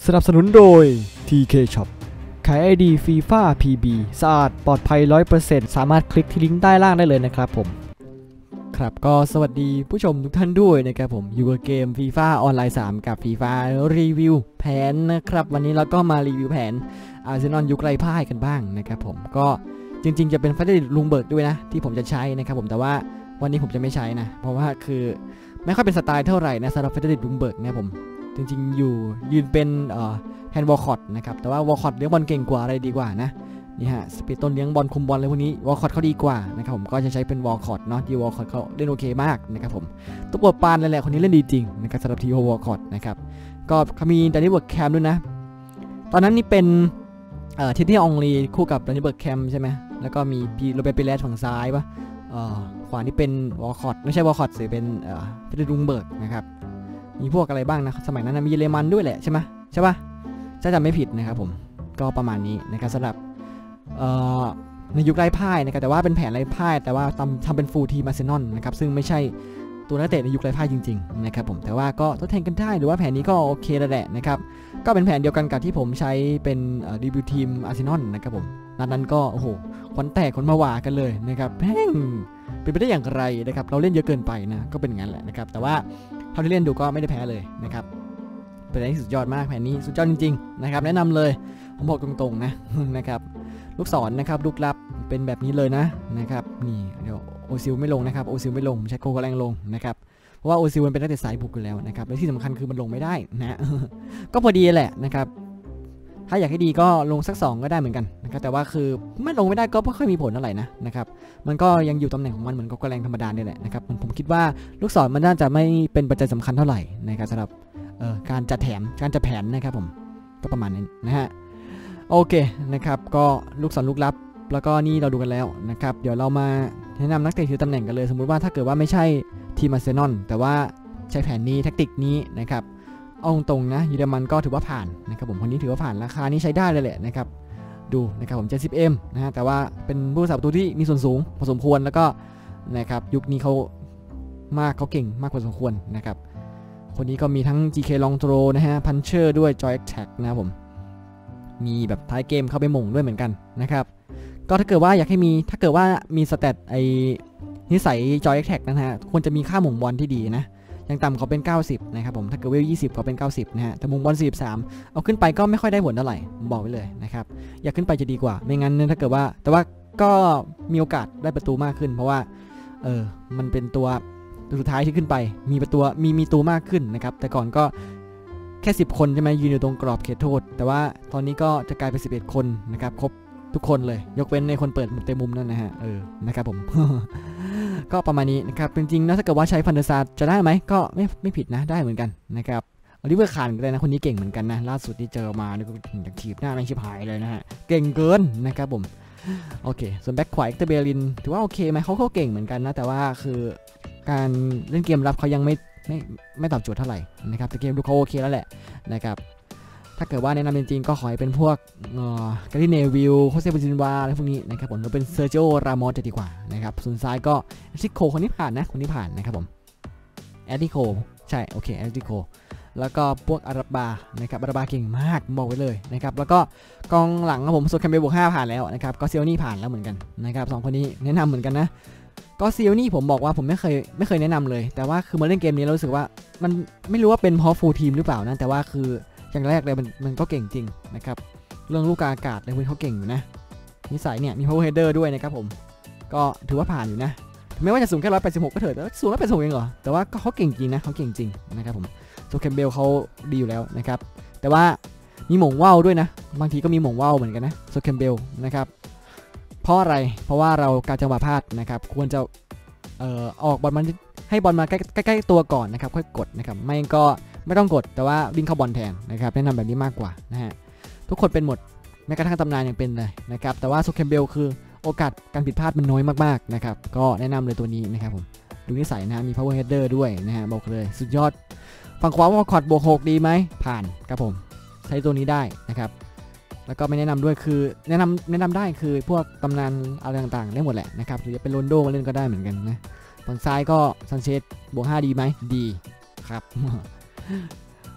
สนับสนุนโดย TK Shop ขาย ID FIFA PB สะอาดปลอดภัย 100% สามารถคลิกที่ลิงก์ใต้ล่างได้เลยนะครับผมครับก็สวัสดีผู้ชมทุกท่านด้วยนะครับผมอยู่กับเกม FIFA ออนไลน์3กับ FIFA รีวิวแผนนะครับวันนี้เราก็มารีวิวแผนอาร์เซนอลยุคไร้พ่ายกันบ้างนะครับผมก็จริงๆจะเป็นเฟรดริกลุงเบิร์กด้วยนะที่ผมจะใช้นะครับผมแต่ว่าวันนี้ผมจะไม่ใช้นะเพราะว่าคือไม่ค่อยเป็นสไตล์เท่าไหร่นะสำหรับเฟรดริกลุงเบิร์กเนี่ยผมจริงๆอยู่ยืนเป็นแฮนด์วอลคอตนะครับแต่ว่าวอลคอตเลี้ยงบอลเก่งกว่าอะไรดีกว่านะนี่ฮะสปีดต้นเลี้ยงบอลคุมบอลอะไรพวกนี้วอลคอตเขาดีกว่านะครับผมก็จะใช้เป็นวอลคอตเนาะที่วอลคอตเขาเล่นโอเคมากนะครับผมตัวปวดปานเลยแหละคนนี้เล่นดีจริงนะครับสำหรับทีโอวอลคอตนะครับก็เขามีดานิเบิร์กแคมด้วยนะตอนนั้นนี่เป็นทีที่องลีคู่กับดานิเบิร์กแคมใช่ไหมแล้วก็มีพีโรเบร์ตเปเรสฝั่งซ้ายปะขวานี่เป็นวอลคอตไม่ใช่วอลคอตสิเป็นเฟรดริกลุงเบิร์กนะครับมีพวกอะไรบ้างนะสมัยนั้นมีเยอรมันด้วยแหละใช่ไหมใช่ปะถ้าจำไม่ผิดนะครับผมก็ประมาณนี้นะครับสำหรับในยุคไร้พ่ายนะครับแต่ว่าเป็นแผนไร้พ่ายแต่ว่าทำเป็นฟูลทีมอาร์เซนอลนะครับซึ่งไม่ใช่ตัวนักเตะในยุคไร้พ่ายจริงๆนะครับผมแต่ว่าก็ทดแทนกันได้หรือว่าแผนนี้ก็โอเคแล้วแหละนะครับก็เป็นแผนเดียวกันกับที่ผมใช้เป็นรีวิวทีมอาร์เซนอลนะครับผมนั้นก็โอ้โหขวัญแตกคนมาว่ากันเลยนะครับแม่งเป็นไปได้อย่างไรนะครับเราเล่นเยอะเกินไปนะก็เป็นอย่างนั้นแหละนะครับแต่ว่าเท่าที่เล่นดูก็ไม่ได้แพ้เลยนะครับเป็นอะไรที่สุดยอดมากแผนนี้สุดยอดจริงๆนะครับแนะนำเลยผมบอกตรงๆนะครับลูกศรนะครับลูกลับเป็นแบบนี้เลยนะครับนี่เดี๋ยวโอซิลไม่ลงนะครับโอซิลไม่ลงใช้โคกแรงลงนะครับเพราะว่าโอซิลมันเป็นนักเตะสายบุกอยู่แล้วนะครับและที่สำคัญคือมันลงไม่ได้นะก็พอดีแหละนะครับถ้าอยากให้ดีก็ลงสัก2ก็ได้เหมือนกันนะครับแต่ว่าคือไม่ลงไม่ได้ก็ไม่ค่อยมีผลเท่าไหร่นะครับมันก็ยังอยู่ตำแหน่งของมันเหมือนโคกแรงธรรมดาเนี่ยแหละนะครับผมคิดว่าลูกศรมันน่าจะไม่เป็นปัจจัยสำคัญเท่าไหร่นะครับสำหรับการจัดแผนนะครับผมก็ประมาณนี้นะฮะโอเคนะครับก็ลูกศรลูกลับแล้วก็นี่เราดูกันแล้วนะครับเดี๋ยวเรามาแนะนำนักเตะที่ตำแหน่งกันเลยสมมุติว่าถ้าเกิดว่าไม่ใช่ทีมอาร์เซนอลแต่ว่าใช้แผนนี้แทคติกนี้นะครับเอาตรงนะเยอรมันก็ถือว่าผ่านนะครับผมคนนี้ถือว่าผ่านราคานี้ใช้ได้เลยแหละนะครับดูนะครับผม 70M นะฮะแต่ว่าเป็นผู้สับประตูที่มีส่วนสูงพอสมควรแล้วก็นะครับยุคนี้เขาเก่งมากพอสมควรนะครับคนนี้ก็มีทั้ง GK Long Throw นะฮะ Puncher ด้วย Joy Attack นะครับผมมีแบบท้ายเกมเข้าไปหม่งด้วยเหมือนกันนะครับก็ถ้าเกิดว่าอยากให้มีถ้าเกิดว่ามีสเตตนิสัย Joy Attack นะฮะควรจะมีค่าหม่งบอลที่ดีนะยังต่ำเขาเป็น90นะครับผมถ้าเกิดเวล20เขาเป็น90นะฮะแต่หม่งบอล43เอาขึ้นไปก็ไม่ค่อยได้ผลเท่าไหร่บอกไว้เลยนะครับอยากขึ้นไปจะดีกว่าไม่งั้นถ้าเกิดว่าแต่ว่าก็มีโอกาสได้ประตูมากขึ้นเพราะว่ามันเป็นตัวสุดท้ายที่ขึ้นไปมีประตูมีตัวมากขึ้นนะครับแต่ก่อนก็แค่10คนใช่ไหมยืนอยู่ตรงกรอบเขตโทษแต่ว่าตอนนี้ก็จะกลายเป็น11คนนะครับครบทุกคนเลยยกเว้นในคนเปิดเต็มมุมนั่นนะฮะนะครับผม ก็ประมาณนี้นะครับจริงๆนะถ้าเกิดว่าใช้ฟันเดอร์ซาร์จะได้ไหมก็ไม่ผิดนะได้เหมือนกันนะครับอลิเวอร์คานก็ได้นะคนนี้เก่งเหมือนกันนะล่าสุดที่เจอมานี่ก็จากทีบหน้าแม่งชิบหายเลยนะฮะเก่งเกินนะครับผมโอเคส่วนแบ็คขวาเอ็กเตอร์เบลินถือว่าโอเคไหมเขาเก่งเหมือนกันนะแต่ว่าคือการเล่นเกมรับเขายังไม่ตอบโจทย์เท่าไหร่นะครับแต่เกมดูเขาโอเคแล้วแหละนะครับถ้าเกิดว่าแนะนำจริงๆก็ขอให้เป็นพวกการ์ดิเนวิลโคเซบูจินวาอะไรพวกนี้นะครับผมเราเป็นเซอร์จิโอรามอสจะดีกว่านะครับส่วนซ้ายก็แอตติโคคนนี้ผ่านนะครับผมแอตติโคใช่โอเคแอตติโคแล้วก็พวกอาราบานะครับอาราบาเก่งมากบอกไว้เลยนะครับแล้วก็กองหลังครับผมโซแคมเบลบวก5ผ่านแล้วนะครับก็เซียวนี่ผ่านแล้วเหมือนกันนะครับ2คนนี้แนะนำเหมือนกันนะก็เซียวนี่ผมบอกว่าผมไม่เคยแนะนำเลยแต่ว่าคือมาเล่นเกมนี้เรารู้สึกว่ามันไม่รู้ว่าเป็นเพราะฟูลทีมหรือเปล่านะแต่ว่าคืออย่างแรกเลยมันก็เก่งจริงนะครับเรื่องลูกอากาศอะไรพวกนี้เขาเก่งอยู่นะนิสัยเนี่ยมี power header ด้วยนะครับผมก็ถือว่าผ่านอยู่นะไม่ว่าจะสูงแค่186ก็เถอะแต่สูง186เองเหรอแต่ว่าเขาเก่งจริงนะเขาเก่งจริงนะครับผมโซแคมเบลเขาดีอยู่แล้วนะครับแต่ว่ามีหม่งว่าวด้วยนะบางทีก็มีหม่งว่าวเหมือนกันนะโซแคมเบลนะครับเพราะอะไรเพราะว่าเราการจังหวะพลาดนะครับควรจะออกบอลมันให้บอลมาใกล้ๆตัวก่อนนะครับค่อยกดนะครับไม่ก็ไม่ต้องกดแต่ว่าวิ่งเข้าบอลแทนนะครับแนะนำแบบนี้มากกว่านะฮะทุกคนเป็นหมดแม้กระทั่งตำนานยังเป็นเลยนะครับแต่ว่าโซแคมเบลคือโอกาสการผิดพลาดมันน้อยมากๆนะครับก็แนะนำเลยตัวนี้นะครับผมดูนิสัยนะมี power header ด้วยนะฮะบอกเลยสุดยอดฝั่งขวาวอลคอตบวก6ดีไหมผ่านครับผมใช้ตัวนี้ได้นะครับแล้วก็ไม่แนะนำด้วยคือแนะนำได้คือพวกตำนานอะไรต่างๆได้หมดแหละนะครับหรือจะเป็นโรนโดมาเล่นก็ได้เหมือนกันนะฝั่งซ้ายก็ซันเชสบวก5ดีไหมดีครับ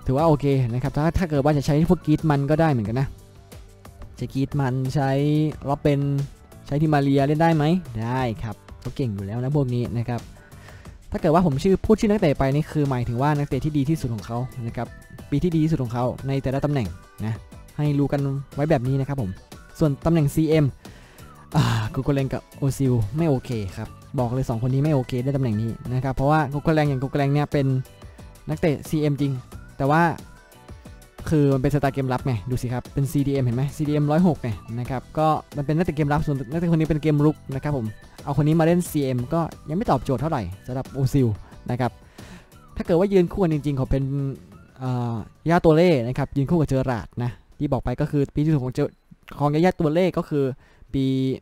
ถือว่าโอเคนะครับถ้าเกิดว่าจะใช้พวกกีดมันก็ได้เหมือนกันนะใช้กีดมันใช้ล็อบเป็นใช้ทิมาเรียเล่นได้ไหมได้ครับเขาเก่งอยู่แล้วนะพวกนี้นะครับถ้าเกิดว่าผมพูดชื่อนักเตะไปนี่คือหมายถึงว่านักเตะที่ดีที่สุดของเขานะครับปีที่ดีที่สุดของเขาในแต่ละตำแหน่งนะให้รู้กันไว้แบบนี้นะครับผมส่วนตำแหน่ง CM กูโกเลงกับโอซิลไม่โอเคครับบอกเลย2คนนี้ไม่โอเคได้ตำแหน่งนี้นะครับเพราะว่ากูโกเลงเนี่ยเป็นนักเตะ CM จริงแต่ว่าคือมันเป็นสไตล์เกมรับไงดูสิครับเป็น CDM เห็นไหม CDM 106ไงนะครับก็มันเป็นนักเตะเกมรับส่วนนักเตะคนนี้เป็นเกมรุกนะครับผมเอาคนนี้มาเล่น CM ก็ยังไม่ตอบโจทย์เท่าไหร่สำหรับโอซิลนะครับถ้าเกิดว่ายืนคู่กันจริงๆเขาเป็นยาตัวเล่นะครับยืนคู่กับเจอราดนะที่บอกไปก็คือปีที่สุดของยาตัวเล่ก็คือปี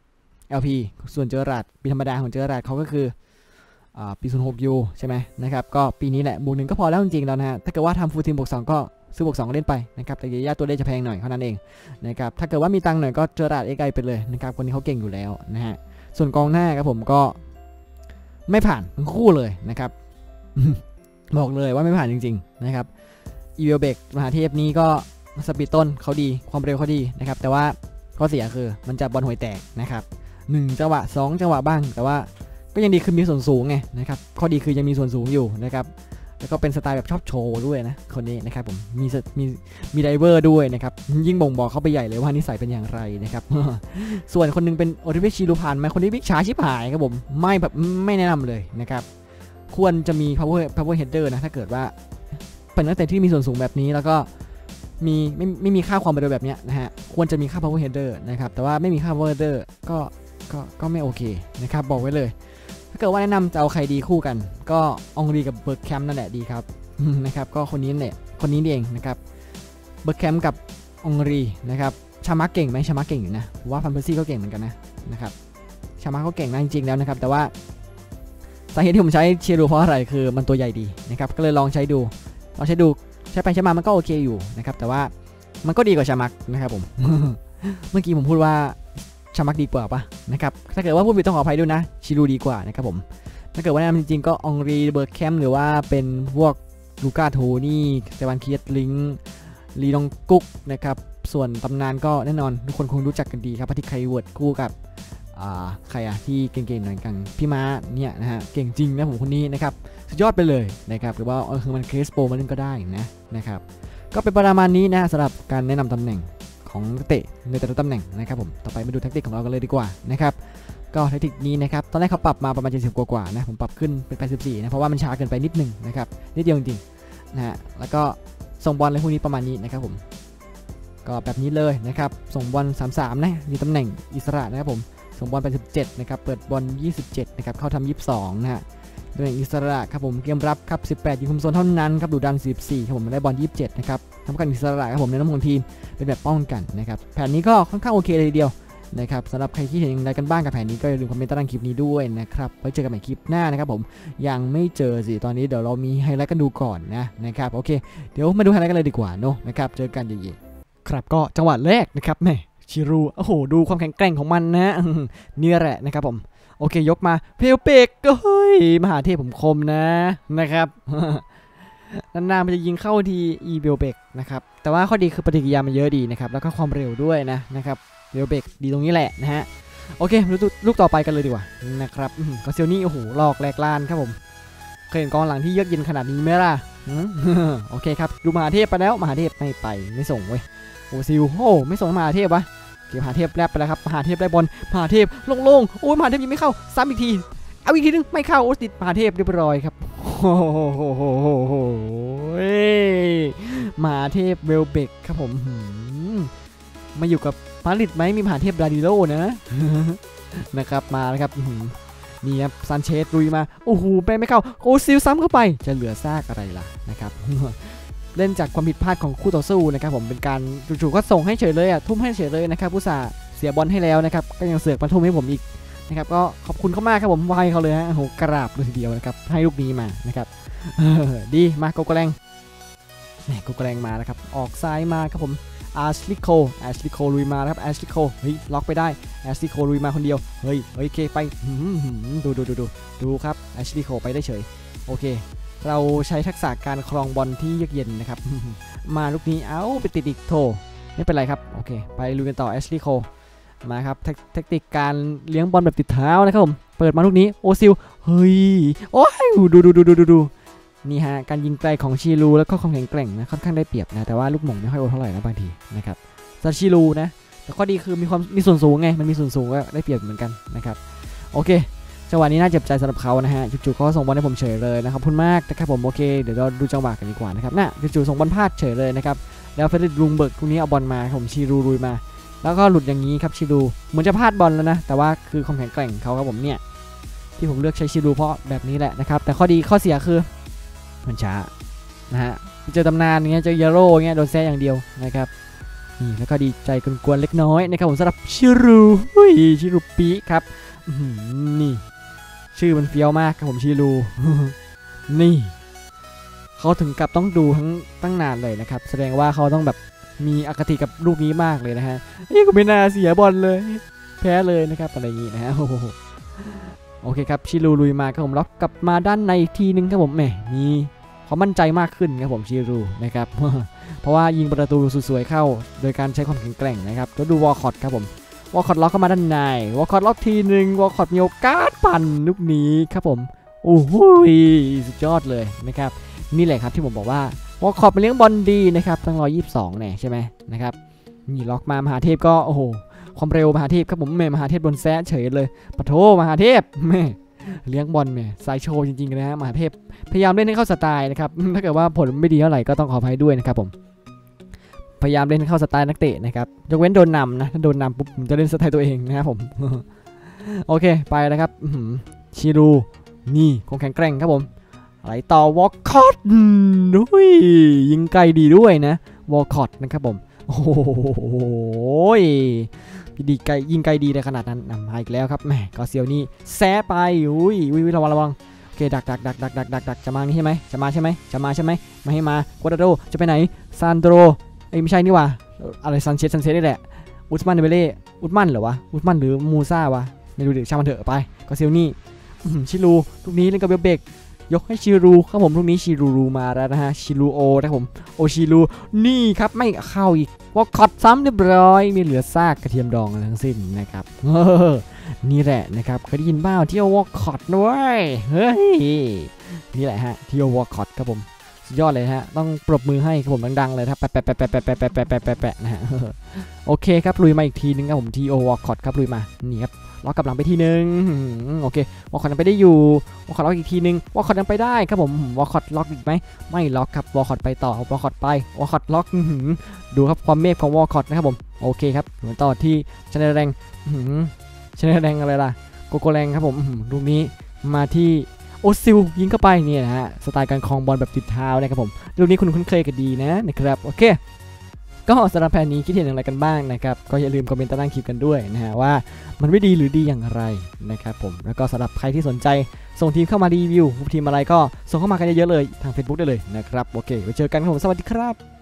LP ส่วนเจอราดปีธรรมดาของเจอราดเขาก็คือปี06 U ใช่ไหมนะครับก็ปีนี้แหละบวก1ก็พอแล้วจริงๆแล้วนะฮะถ้าเกิดว่าทำฟูลทีมบวก2ก็ซื้อบวก2เล่นไปนะครับแต่ยาตัวเล่จะแพงหน่อยเท่านั้นเองนะครับถ้าเกิดว่ามีตังค์หน่อยก็เจอราดไกลไปเลยนะครับคนนี้เขาเก่งอยู่แล้วนะฮะส่วนกองหน้าครับผมก็ไม่ผ่านทั้งคู่เลยนะครับ บอกเลยว่าไม่ผ่านจริงๆนะครับอีเวลเบกมหาเทพนี้ก็สปีดต้นเขาดีความเร็วเขาดีนะครับแต่ว่าข้อเสียคือมันจะบอลห่วยแตกนะครับ1จังหวะ2จังหวะบ้างแต่ว่าก็ยังดีคือมีส่วนสูงไงนะครับข้อดีคือยังมีส่วนสูงอยู่นะครับแล้วก็เป็นสไตล์แบบชอบโชว์ด้วยนะคนนี้นะครับผมมีไดเวอร์ด้วยนะครับยิ่งบ่งบอกเข้าไปใหญ่เลยว่านิสัยเป็นอย่างไรนะครับ ส่วนคนนึงเป็นโอริเวชิรูพันไหมคนนี้วิกช้าชิบหายครับผมไม่แนะนำเลยนะครับควรจะมี power header นะถ้าเกิดว่าเป็นนักเตะที่มีส่วนสูงแบบนี้แล้วก็ไม่มีค่าความเร็วแบบนี้นะฮะควรจะมีค่า power header นะครับแต่ว่าไม่มีค่า power header ก็ไม่โอเคนะครับบอกไว้เลยถ้าเกิดว่าแนะนำจะเอาใครดีคู่กันก็องรีกับเบิร์กแคมป์นั่นแหละดีครับ นะครับก็คนนี้เองนะครับเบิร์กแคมป์กับองรีนะครับชามาเก่งไหมชามาเก่งอยู่นะว่าฟันเพอร์ซี่ก็เก่งเหมือนกันนะครับชามาก็เก่งนะจริงๆแล้วนะครับแต่ว่าสาเหตุที่ผมใช้เชียรูเพราะอะไรคือมันตัวใหญ่ดีนะครับก็เลยลองใช้ดูใช้ไปใช้มามันก็โอเคอยู่นะครับแต่ว่ามันก็ดีกว่าชามักนะครับผม เมื่อกี้ผมพูดว่าชามักดีกว่าปะนะครับถ้าเกิดว่าพูดผิดต้องขออภัยด้วยนะชิรูดีกว่านะครับผมถ้าเกิดว่าแนะนำจริงๆก็องรีเบิร์กแคมป์หรือว่าเป็นพวกลูก้าโทนี่เซวันเคียตลิงลีนองกุ๊กนะครับส่วนตำนานก็แน่นอนทุกคนคงรู้จักกันดีครับพัทิไคเวิร์ดคู่กับใครที่เก่งๆหน่อยกันพี่ม้าเนี่ยนะฮะเก่งจริงนะผมคนนี้นะครับสุดยอดไปเลยนะครับหรือว่าคือมันเคสโปมาเล่นก็ได้นะครับก็เป็นประมาณนี้นะสำหรับการแนะนำตำแหน่งของนักเตะในแต่ละตำแหน่งนะครับผมต่อไปมาดูแท็กติกของเรากันเลยดีกว่านะครับก็แท็กติกนี้นะครับตอนแรกเขาปรับมาประมาณ70กว่านะผมปรับขึ้นเป็น84นะเพราะว่ามันช้าเกินไปนิดนึงนะครับนิดเดียวจริงๆนะฮะแล้วก็ส่งบอลอะไรพวกนี้ประมาณนี้นะครับผมก็แบบนี้เลยนะครับส่งบอล33นะมีตำแหน่งอิสระนะครับผมส่งบอลไป17นะครับเปิดบอล27นะครับเข้าทำ22นะฮะตำแหน่งอิสระครับผมเกมรับครับ18ยิงคุมโซนเท่านั้นครับดุดัน14ครับผมได้บอล27นะครับทำการอิสระครับผมในน้ำของทีมเป็นแบบป้องกันนะครับแผนนี้ก็ค่อนข้างโอเคเลยทีเดียวนะครับสำหรับใครที่เห็นอย่างไรกันบ้างกับแผนนี้ก็อย่าลืมคอมเมนต์ใต้คลิปนี้ด้วยนะครับไว้เจอกันใหม่คลิปหน้านะครับผมยังไม่เจอสิตอนนี้เดี๋ยวเรามีไฮไลท์กันดูก่อนนะครับโอเคเดี๋ยวมาดูไฮไลท์กันเลยดีกว่าเนาะนะครับเจอกันเย็นๆครับก็จังหวะแรกนะครับแม่ชิรูโอ้โหดูความแข็งแกร่งของมันนะนี่แหละนะครับผมโอเคยกมาเพลเปกก็เฮ้ยมหาเทพผมคมนะครับ นานๆมันจะยิงเข้าทีอีเบลเบกนะครับแต่ว่าข้อดีคือปฏิกิริยามันเยอะดีนะครับแล้วก็ความเร็วด้วยนะครับเบลเบกดีตรงนี้แหละนะฮะโอเคลูกต่อไปกันเลยดีกว่านะครับก็เซียวนี่โอ้โหหลอกแหลกลานครับผมเคยเห็นกองหลังที่เยือกเย็นขนาดนี้ไหมล่ะ โอเคครับดูมหาเทพไปแล้วมหาเทพไม่ส่งเว้ยโอ้ซิวโอ้ไม่ส่งมหาเทพวะเก็บมหาเทพแลบไปแล้วครับมหาเทพได้บอลมหาเทพโล่งๆโอ้ยมหาเทพยิงไม่เข้าซ้ำอีกทีเอาอีกทีนึงไม่เข้าโอ้ติดมหาเทพเรียบร้อยครับโอ้โหมหาเทพเวลเบกครับผมมาอยู่กับมาริดไหมมีมหาเทพดาดิโลนะครับมาแล้วครับนี่ครับซานเชสลุยมาโอ้โหไปไม่เข้าโอ้ซิลซ้ำเข้าไปจะเหลือซากอะไรล่ะนะครับเล่นจากความผิดพลาดของคู่ต่อสู้นะครับผมเป็นการจู่ๆก็ส่งให้เฉยเลยทุ่มให้เฉยเลยนะครับผู้สาเสียบอลให้แล้วนะครับก็ยังเสือกมาทุ่มให้ผมอีกนะครับก็ขอบคุณเขามากครับผมไหวเขาเลยฮะโอ้โหกราบเลยทีเดียวนะครับให้ลูกนี้มานะครับดีมาโกโกแรงโกโกแรงมาแล้วครับออกซ้ายมาครับผมอาร์ชลิโคลุยมาแล้วครับอาร์ชลิโคเฮ้ยล็อกไปได้อาร์ชลิโคลุยมาคนเดียวเฮ้ยเคไปดูครับอาร์ชลิโคไปได้เฉยโอเคเราใช้ทักษะการครองบอลที่เยือกเย็นนะครับ มาลูกนี้เอ้าไปติดอีกโถไม่เป็นไรครับโอเคไปลุยกันต่อแอชลีย์โคมาครับเทคนิคการเลี้ยงบอลแบบติดเท้านะครับผมเปิดมาลูกนี้โอซิลเฮ้ยโอ้ยดูนี่ฮะการยิงไกลของชิลูแล้วก็ความแข็งแกร่งนะค่อนข้างได้เปรียบนะแต่ว่าลูกหม่งไม่ค่อยโอเท่าไหร่นะบางทีนะครับซาชิลูนะแต่ข้อดีคือมีส่วนสูงไงมันมีส่วนสูงก็ได้เปรียบเหมือนกันนะครับโอเคจังหวะนี้น่าเจ็บใจสำหรับเขานะฮะจู่ๆเขาส่งบอลให้ผมเฉยเลยนะครับขอบคุณมากนะครับผมโอเคเดี๋ยวเราดูจังหวะกันดีกว่านะครับน่ะจู่ๆส่งบอลพลาดเฉยเลยนะครับแล้วเฟรดลุงเบิร์กตรงนี้เอาบอลมาผมชิลูลุยมาแล้วก็หลุดอย่างนี้ครับชิลูเหมือนจะพลาดบอลแล้วนะแต่ว่าคือความแข็งแกร่งเขาครับผมเนี่ยที่ผมเลือกใช้ชิลูเพราะแบบนี้แหละนะครับแต่ข้อเสียคือมันช้านะฮะเจอตำนานอย่างเงี้ยเจอเยโร่เงี้ยโดนแซะอย่างเดียวนะครับนี่แล้วก็ดีใจกวนๆเล็กน้อยนะครับผมสำหรับชิลูปีครับนี่ชื่อมันเฟี้ยวมากครับผมชิลู นี่เขาถึงกับต้องดูตั้งนานเลยนะครับแสดงว่าเขาต้องแบบมีอคติกับลูกนี้มากเลยนะฮะนี่ก็ไม่น่าเสียบอลเลยแพ้เลยนะครับอะไรอย่างงี้นะฮะโอเคครับชิลูลุยมาครับผมล็อกกลับมาด้านในอีกทีนึงครับผมแหมนี่เขามั่นใจมากขึ้นครับผมชิลูนะครับ เพราะว่ายิงประตูสวยๆเข้าโดยการใช้ความแข็งแกร่งนะครับแล้วดูวอลคอตครับผมวอลคอตล็อกเข้ามาด้านในวอลคอตล็อกทีนึงวอลคอตมีโอกาสปั่นลูกนี้ครับผมโอ้โหสุดยอดเลยนะครับนี่แหละครับที่ผมบอกว่าวอลคอตเป็นเลี้ยงบอลดีนะครับตั้ง122เนี่ยใช่ไหมนะครับนี่ล็อกมามหาเทพก็โอ้โหความเร็วมหาเทพครับผมมหาเทพโดนแซะเฉยเลยปะโถมหาเทพแม่เลี้ยงบอลเนี่ยสายโชว์จริงๆนะฮะมหาเทพพยายามเล่นให้เข้าสไตล์นะครับถ้าเกิดว่าผลไม่ดีเท่าไหร่ก็ต้องขออภัยด้วยนะครับผมพยายามเล่นให้เข้าสไตล์นักเตะนะครับยกเว้นโดนนำนะถ้าโดนนำปุ๊บผมจะเล่นสไตล์ตัวเองนะครับผม โอเคไปแล้วครับชิรูนี่คงแข็งแกร่งครับผมไหลต่อวอลคอตด้วยยิงไกลดีด้วยนะวอลคอตนะครับผมโอ้โหดีไกลยิงไกลดีในขนาดนั้นมาอีกแล้วครับแหมก็เซียวนี่แซะไปอุ้ยระวังโอเคดักจะมานี่ใช่ไหมจะมาใช่ไหมมาให้มากวาดาโดจะไปไหนซานโดรไม่ใช่นี่วะอะไรซันเชสนี่แหละอุสมันเดเบเล่อุสมันเหรอวะอุสมันหรือมูซ่าวะไม่รู้เดี๋ยวช่างมันเถอะไปก็เซียวนี่ชิลูลูกนี้เล่นกับเบลยกให้ชิรูครับผมลูกนี้ชิรูมาแล้วนะฮะชิรูโอนะครับผมโอชิรูนี่ครับไม่เข้าอีกวอลคอตซ้ำเรียบร้อยมีเหลือซากกระเทียมดองทั้งสิ้นนะครับนี่แหละนะครับเคยได้ยินบ้างเที่ยววอลคอตด้วยเฮ้ยนี่แหละฮะเที่ยววอลคอตครับผมสุดยอดเลยฮะต้องปรบมือให้ครับผมดังๆเลยครับแปะนะฮะโอเคครับลุยมาอีกทีนึงครับผมทีโอวอลคอตครับลุยมานี่ครับล็อกกับหลังไปทีนึงโอเควอลคอตยังไปได้อยู่วอลคอตล็อกอีกทีนึงวอลคอตยังไปได้ครับผมวอลคอตล็อกอีกไหมไม่ล็อกครับวอลคอตไปต่อวอลคอตไปวอลคอตล็อกดูครับความเมฆของวอลคอตนะครับผมโอเคครับเหมือนต่อที่ชนะแรงอะไรล่ะโกโกแรงครับผมลูกนี้มาที่โอซิลยิงเข้าไปเนี่ยนะฮะสไตล์การคลองบอลแบบติดเท้านะครับผมลูกนี้คุณคุ้นเคยกันดีนะครับโอเคก็สำหรับแผนนี้คิดเห็นอย่างไรกันบ้างนะครับก็อย่าลืมคอมเมนต์ใต้ล่างคลิปกันด้วยนะฮะว่ามันไม่ดีหรือดีอย่างไรนะครับผมแล้วก็สำหรับใครที่สนใจส่งทีมเข้ามารีวิวทีมอะไรก็ส่งเข้ามากันเยอะๆเลยทาง Facebook ได้เลยนะครับโอเคไว้เจอกันครับผมสวัสดีครับ